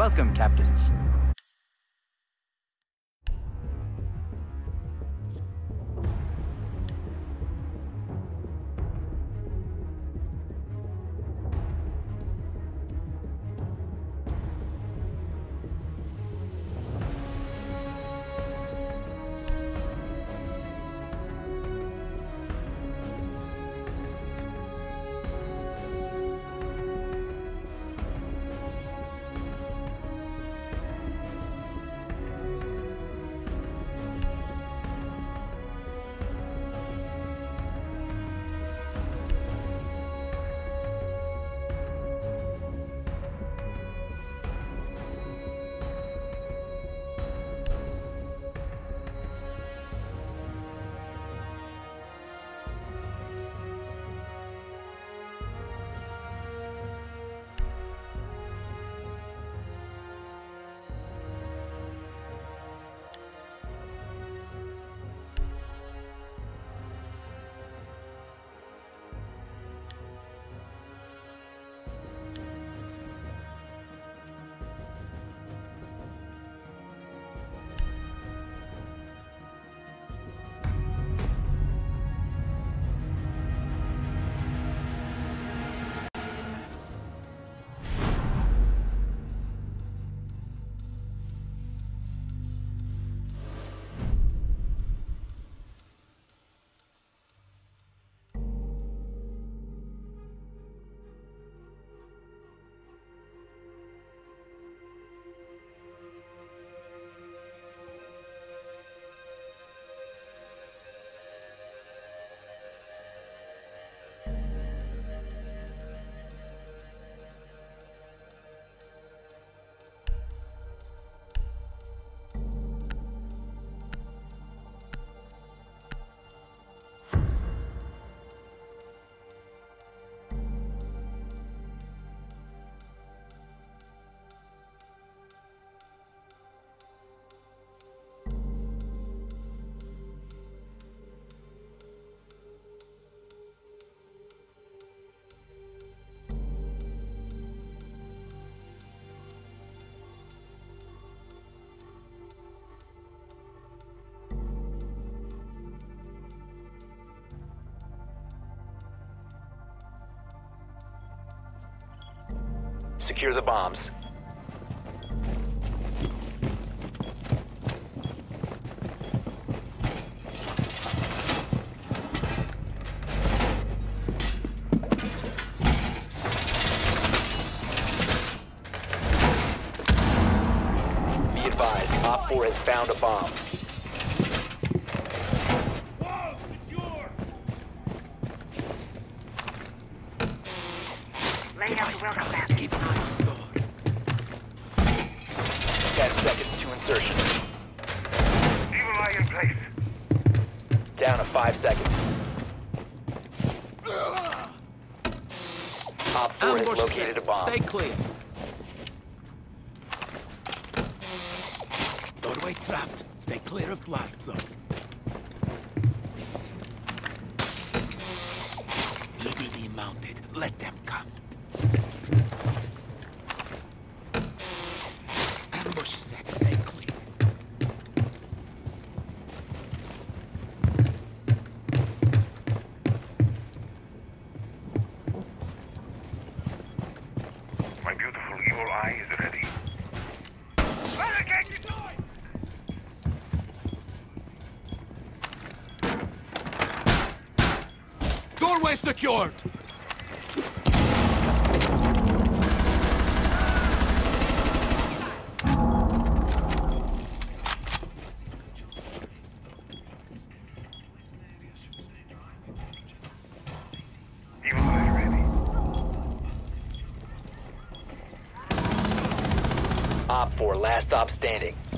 Welcome, captains. Secure the bombs. Be advised, Op 4 has found a bomb. Laying out the welcome map. Keep an eye on door. 10 seconds to insertion. Evil eye in place. Down to 5 seconds. Op 4 has Ambush located a set. bomb. Stay clear. Doorway trapped. Stay clear of blast zone. EDD mounted. Let them come. Ambush set. Stay clear. My beautiful evil eye is ready. Barricade the door! Doorway secured. Evil eye ready. Op 4, last stop standing.